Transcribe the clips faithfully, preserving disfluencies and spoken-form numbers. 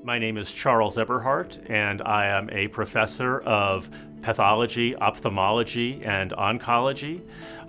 My name is Charles Eberhart, and I am a professor of pathology, ophthalmology, and oncology.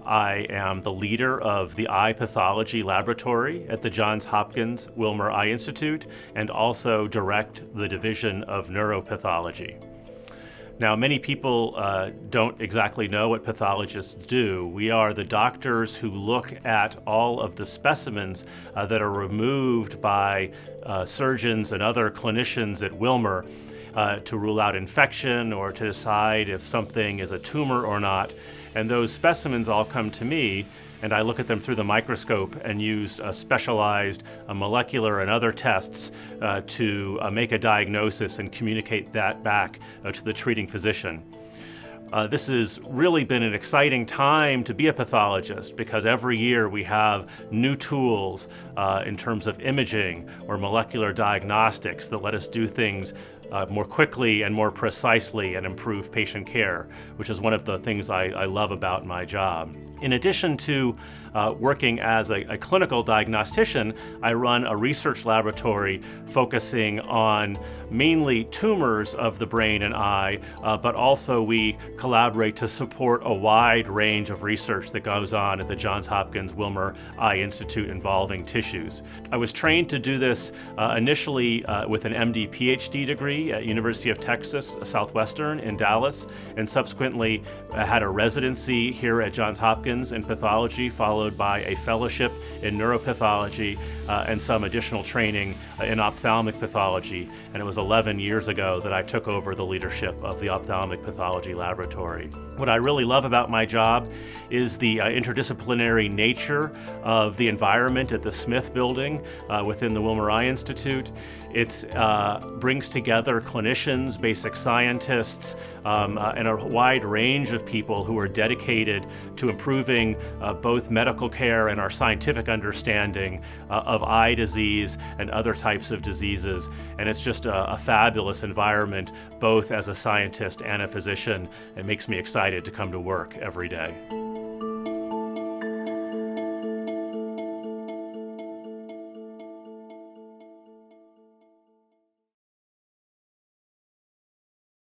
I am the leader of the Eye Pathology Laboratory at the Johns Hopkins Wilmer Eye Institute, and also direct the Division of Neuropathology. Now, many people uh, don't exactly know what pathologists do. We are the doctors who look at all of the specimens uh, that are removed by uh, surgeons and other clinicians at Wilmer uh, to rule out infection or to decide if something is a tumor or not. And those specimens all come to me, and I look at them through the microscope and use uh, specialized uh, molecular and other tests uh, to uh, make a diagnosis and communicate that back uh, to the treating physician. Uh, this has really been an exciting time to be a pathologist because every year we have new tools uh, in terms of imaging or molecular diagnostics that let us do things Uh, more quickly and more precisely and improve patient care, which is one of the things I, I love about my job. In addition to uh, working as a, a clinical diagnostician, I run a research laboratory focusing on mainly tumors of the brain and eye, uh, but also we collaborate to support a wide range of research that goes on at the Johns Hopkins Wilmer Eye Institute involving tissues. I was trained to do this uh, initially uh, with an M D P H D degree at University of Texas Southwestern in Dallas, and subsequently uh, had a residency here at Johns Hopkins in pathology, followed by a fellowship in neuropathology uh, and some additional training uh, in ophthalmic pathology. And it was eleven years ago that I took over the leadership of the Ophthalmic Pathology Laboratory. What I really love about my job is the uh, interdisciplinary nature of the environment at the Smith Building uh, within the Wilmer Eye Institute. It uh, brings together clinicians, basic scientists, um, uh, and a wide range of people who are dedicated to improving uh, both medical care and our scientific understanding uh, of eye disease and other types of diseases. And it's just a, a fabulous environment, both as a scientist and a physician. It makes me excited to come to work every day.